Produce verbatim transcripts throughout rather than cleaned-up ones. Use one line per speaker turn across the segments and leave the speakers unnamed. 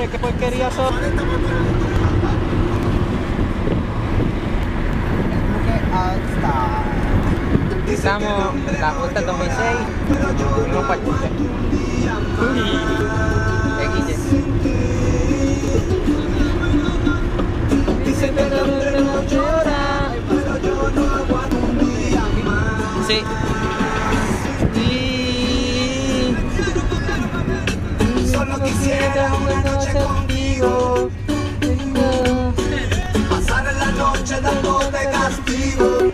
madre, qué porquería son. Estamos en la Costa dos mil seis, no partiste. Dice que no tenemos llorar, pero yo no aguanto un día más. Sí. Y solo quisiera una noche contigo, pasar la noche dándote castigo.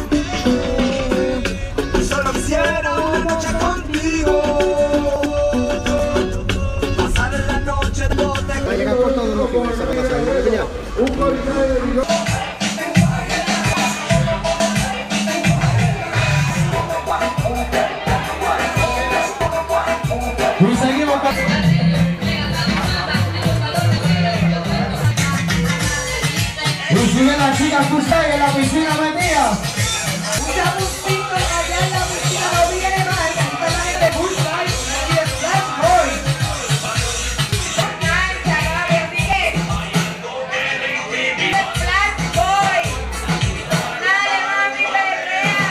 Solo quisiera una noche contigo, pasar la noche dándote castigo. Va a llegar por todo lo que me se va a pasar, ya. Un corrido. Y seguimos con... Y sigue la chica Fusay en la piscina metida.
Un chapucito allá en la piscina no viene más. Está la gente de Fusay y de Flash Boy. Cancha, Gabriel Miguel. De Flash Boy. Dale, mami, perrea.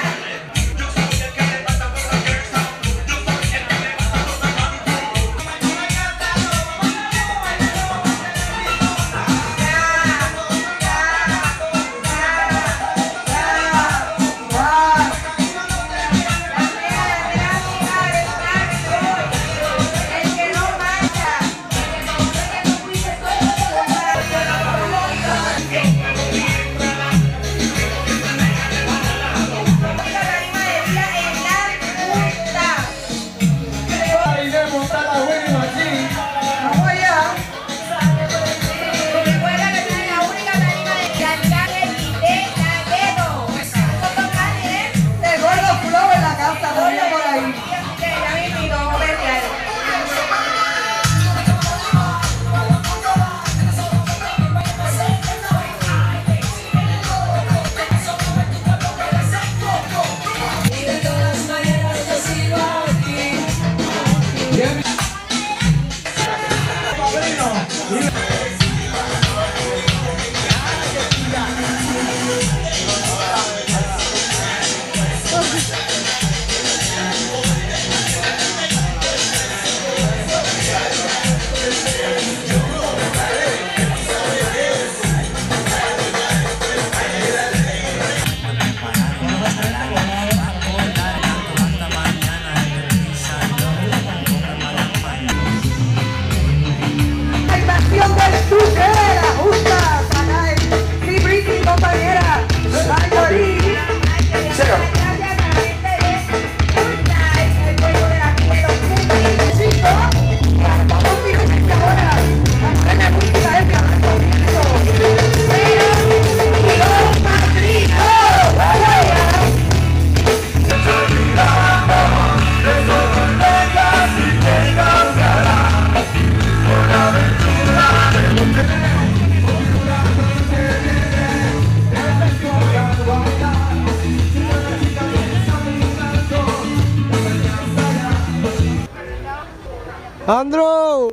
¡Andrew!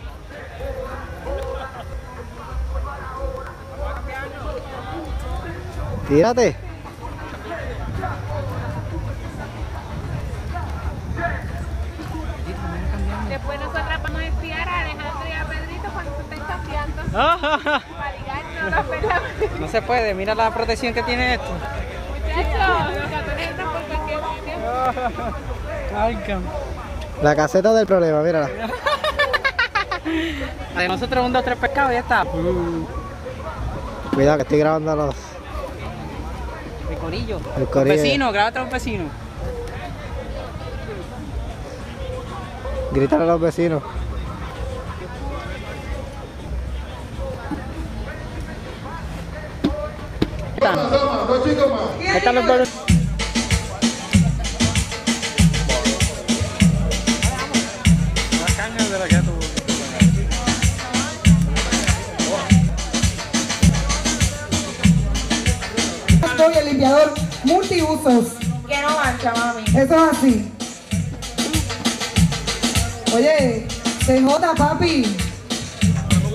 Tírate.
Después nosotras vamos a espiar a Alejandro y a Pedrito cuando se estén cambiando. Para ligarnos los pelados.
No se puede, mira la protección que tiene esto.
Muchachos, los gatones entran por cualquier sitio.
Cargan. La caseta del problema, mírala. De nosotros un, dos, tres pescados y ya está. Cuidado que estoy grabando a los... El corillo. El corillo. Los vecinos, grábate a los vecinos. Grítale a los vecinos. Están. Están los dos.
Soy el limpiador multiusos.
Que no mancha, mami.
Eso es así. Oye, C J, papi.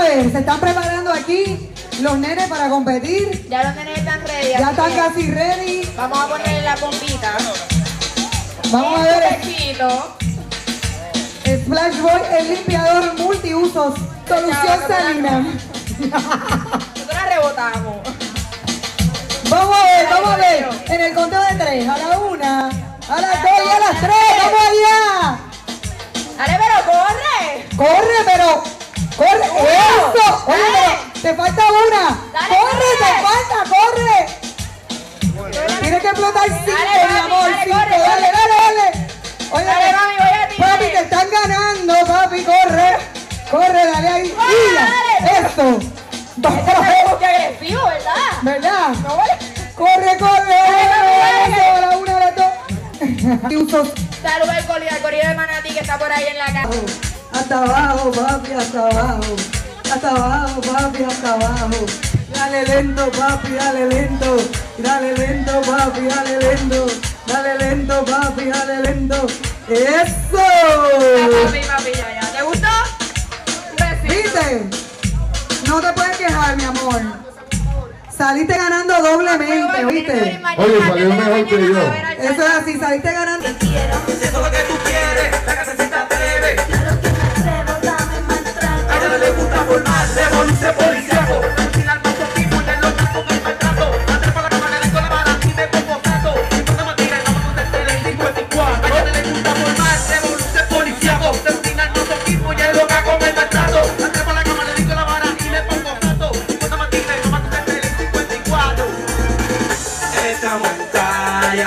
ver, se están preparando aquí los nenes para competir.
Ya los nenes están ready.
Ya
así
están
que
casi ready.
Vamos a ponerle la bombita.
Vamos a ver.
Pechito.
Splash Boy, el limpiador multiusos. Solución salina.
Nosotros la rebotamos.
Vamos a ver, vamos a ver. En el conteo de tres. A la una, a las dos y a las tres. ¡Vamos allá!
Dale, pero corre.
¡Corre, pero! ¡Corre! ¡Eso! Oye, pero te falta una.
Dale,
¡Corre,
corre.
te falta! ¡Corre! Tienes que explotar cinco,
Dale,
mi
mami,
amor.
dale,
Cinco.
corre,
Dale, dale, dale. Oye,
Dale, mami, voy a ti.
papi, te están ganando, papi. Corre. Corre, dale ahí. ¡Mira!
dale.
¡Eso!
Este es muy agresivo, ¿verdad?
¿Verdad?
No vale.
¡Corre, corre!
Dale,
¡Eso! A la una, a las dos. Usos.
Saludos al corillo, al corillo de Manatí que está por ahí en la casa.
Hasta abajo, papi, hasta abajo. Hasta abajo, papi, hasta abajo. Dale lento, papi, dale lento. Dale lento, papi, dale lento. Dale lento, papi, dale lento. ¡Eso!
Papi, papi, ya, ya. ¿Te gustó? Un besito.
¿Viste? No te puedes quejar, mi amor. Saliste ganando doblemente, ¿viste?
Oye, salió mejor que yo.
Eso es así, saliste ganando.
Si eso es lo que tú quieres, la casa se te atreve. A ella le gusta formar, devolverse policíaco. Alquilar mucho tiempo y el local con el maltrato. Andar para la cámara de la vara y de poco sato. Y no se mantiene, no vamos a hacer el cincuenta y cuatro. A ella le gusta formar, devolverse policíaco. Terminar mucho tiempo y el local con el maltrato. Andar para la cámara de la vara y de poco sato. Y no se mantiene, no vamos a hacer el cincuenta y cuatro. Estamos en talla.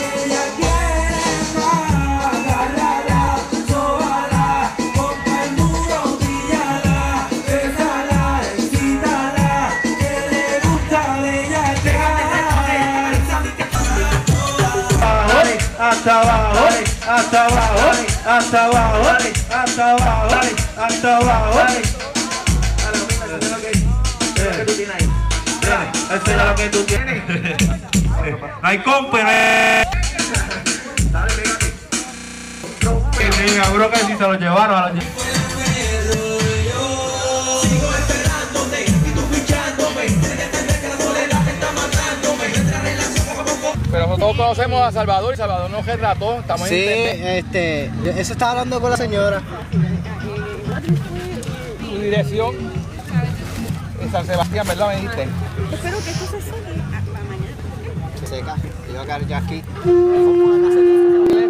Hasta abajo, hasta abajo, hasta abajo, hasta abajo, hasta abajo. Eso es lo que tú tienes ahí. Eso es lo que tú tienes. No hay compa, no hay... Dale, pégate. Que seguro que si se lo llevaron a la... Sigo esperándote y tú fichándome. Tienes que entender que la soledad te está matándome. Nuestra relación poco a poco.
Pero nosotros conocemos a Salvador y Salvador nos retrató. Estamos
Sí,
en
este, eso estaba hablando con la señora.
tu dirección en San Sebastián, ¿verdad? Me dijiste.
Espero que esto se seque para mañana.
Seca, yo voy a quedar ya aquí.